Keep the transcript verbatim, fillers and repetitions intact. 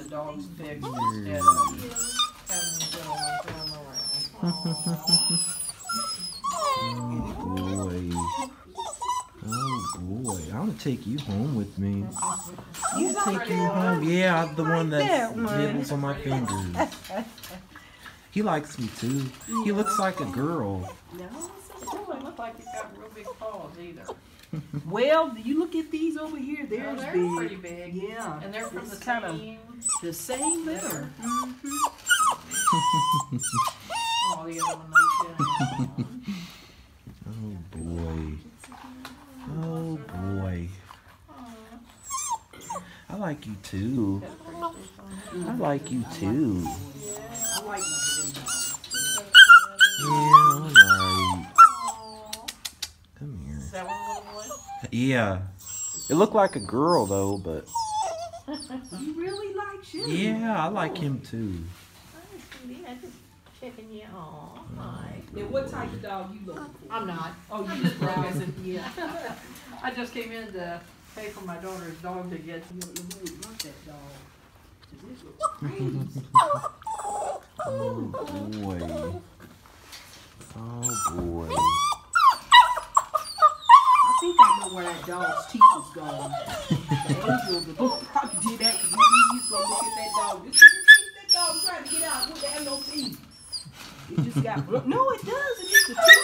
the dog's fixed instead of having them go and throw them around. Oh boy. Oh boy. I want to take you home with me. You Take you home. Yeah, I'm the one that nibbles on my fingers. He likes me too. He looks like a girl. No, it doesn't look like he's got real big paws either. Well, you look at these over here. They're, Oh, they're big. pretty big. Yeah. And they're from It's the kind of same the same litter. Mm-hmm. Oh, the other one laid down. Oh boy. Oh boy. I like you too. I like you too. I like my big dogs. Yeah, alright. Come here. Is that one little boy? Yeah. It looked like a girl though, but You really like Sugar? yeah, I like him too. I'm just checking you. Aw, hi. And what type of dog you looking for? I'm not. Oh, you just browsing? Yeah. I just came in to pay for my daughter's dog to get. You really like that dog. This looks crazy. Oh boy. Oh boy. I think I know where that dog's teeth was going. The angel, the book probably did that because we used to look at that dog. This is that dog trying to get out. What the hell, no teeth? It just got, no, it does. It's just the teeth.